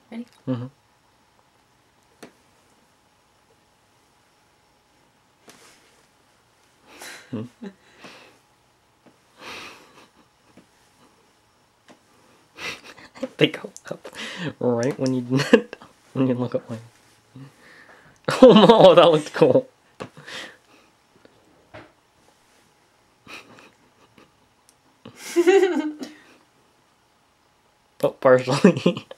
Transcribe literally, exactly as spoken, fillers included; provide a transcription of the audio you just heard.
Ready? Mm-hmm. Hmm. They go up right when you when you look away. Oh, that looked cool. Oh, partially.